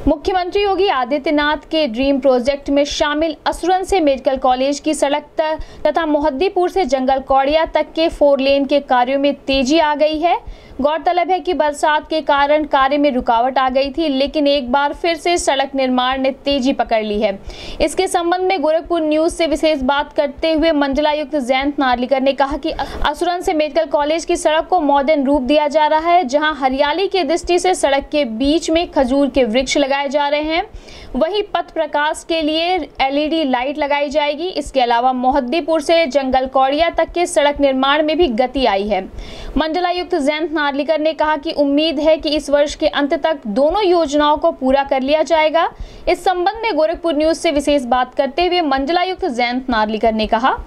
मुख्यमंत्री योगी आदित्यनाथ के dream project में शामिल असुरन मेडिकल कॉलेज की सड़क तथा मोहद्दीपुर से जंगल कौड़िया तक के 4 लेन के कार्यों में तेजी आ गई है। गौरतलब है कि बरसात के कारण कार्य में रुकावट आ गई थी, लेकिन एक बार फिर से सड़क निर्माण ने तेजी पकड़ ली है। इसके संबंध में गोरखपुर न्यूज से विशेष बात करते हुए मंडलायुक्त जयंत नार्लिकर ने कहा कि असुरन मेडिकल कॉलेज की सड़क को मॉडर्न रूप दिया जा रहा है, जहां हरियाली की दृष्टि से सड़क के बीच में खजूर के वृक्ष लगाए जा रहे हैं। वहीं पथ प्रकाश के लिए LED लाइट लगाई जाएगी। इसके अलावा मोहद्दीपुर से जंगल कौड़िया तक के सड़क निर्माण में भी गति आई है। मंडलायुक्त जयंत नार्लिकर ने कहा कि उम्मीद है कि इस वर्ष के अंत तक दोनों योजनाओं को पूरा कर लिया जाएगा। इस संबंध में गोरखपुर न्यूज से विशेष बात करते हुए मंडलायुक्त जयंत नार्लिकर ने कहा,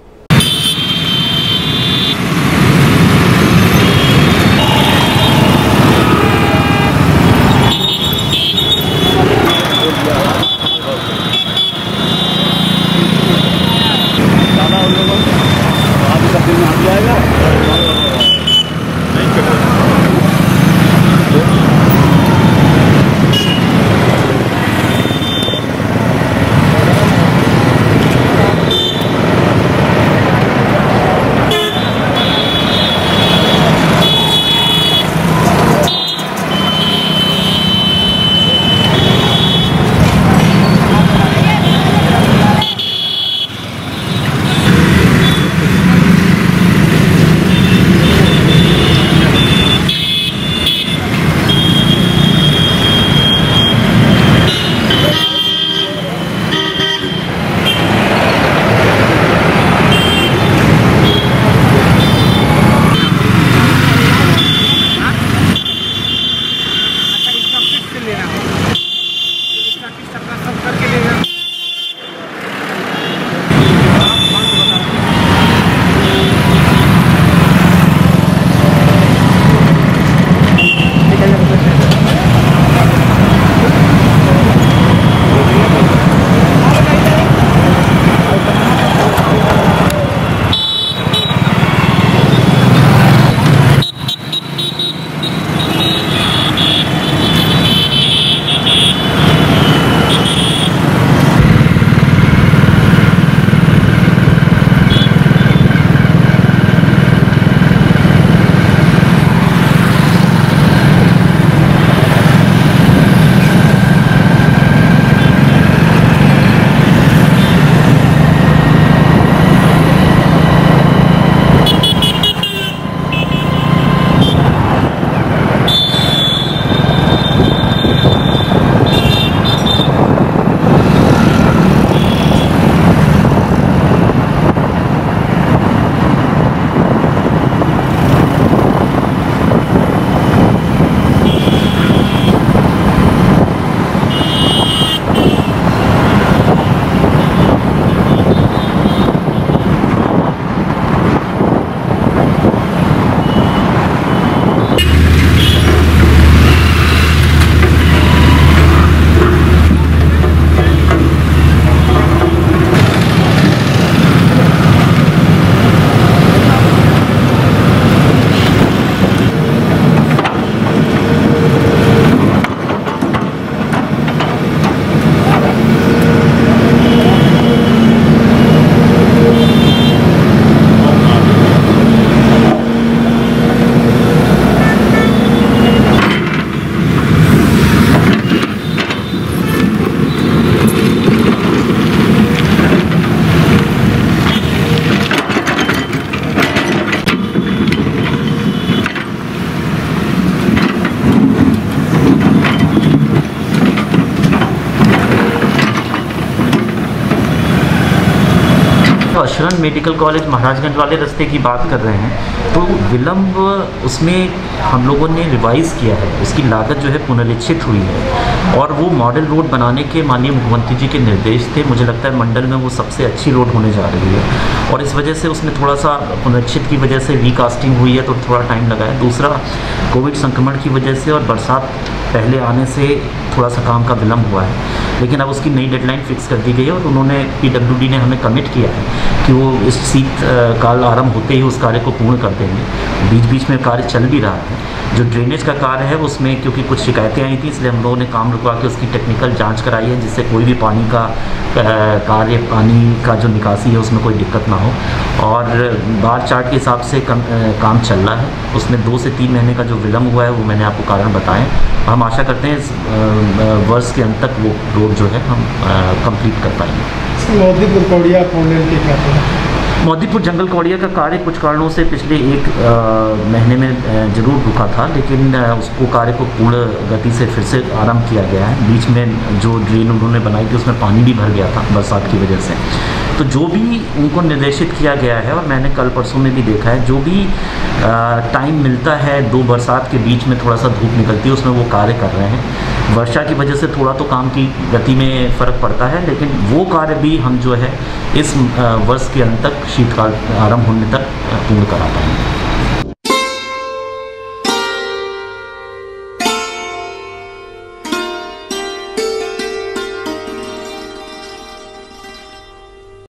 असुरन मेडिकल कॉलेज महाराजगंज वाले रास्ते की बात कर रहे हैं, तो विलंब उसमें हम लोगों ने रिवाइज़ किया है। उसकी लागत जो है पुनरीक्षित हुई है और वो मॉडल रोड बनाने के माननीय मुख्यमंत्री जी के निर्देश थे। मुझे लगता है मंडल में वो सबसे अच्छी रोड होने जा रही है और इस वजह से उसमें थोड़ा सा पुनरीक्षित की वजह से रिकास्टिंग हुई है, तो थोड़ा टाइम लगा है। दूसरा, कोविड संक्रमण की वजह से और बरसात पहले आने से थोड़ा सा काम का विलंब हुआ है। लेकिन अब उसकी नई डेडलाइन फिक्स कर दी गई है और उन्होंने PWD ने हमें कमिट किया है कि वो इस शीत काल आरंभ होते ही उस कार्य को पूर्ण कर देंगे। बीच बीच में कार्य चल भी रहा है। जो ड्रेनेज का कार्य है उसमें क्योंकि कुछ शिकायतें आई थी, इसलिए हम लोगों ने काम रुकवा के उसकी टेक्निकल जांच कराई है, जिससे कोई भी पानी का कार्य, पानी का जो निकासी है उसमें कोई दिक्कत ना हो। और बार चार्ट के हिसाब से काम चल रहा है। उसमें 2 से 3 महीने का जो विलम्ब हुआ है वो मैंने आपको कारण बताएं। हम आशा करते हैं इस वर्ष के अंत तक वो रोड जो है हम कंप्लीट कर पाएंगे। मोदीपुर कौड़िया फोरलेन के क्या है? मोदीपुर जंगल कौड़िया का कार्य कुछ कारणों से पिछले 1 महीने में जरूर रुका था, लेकिन उसको कार्य को पूर्ण गति से फिर से आरंभ किया गया है। बीच में जो ड्रेन उन्होंने बनाई थी उसमें पानी भी भर गया था बरसात की वजह से। तो जो भी उनको निर्देशित किया गया है, और मैंने कल परसों में भी देखा है, जो भी टाइम मिलता है 2 बरसात के बीच में थोड़ा सा धूप निकलती है उसमें वो कार्य कर रहे हैं। वर्षा की वजह से थोड़ा तो काम की गति में फ़र्क पड़ता है, लेकिन वो कार्य भी हम जो है इस वर्ष के अंत तक शीतकाल आरंभ होने तक पूर्ण करा पाएंगे।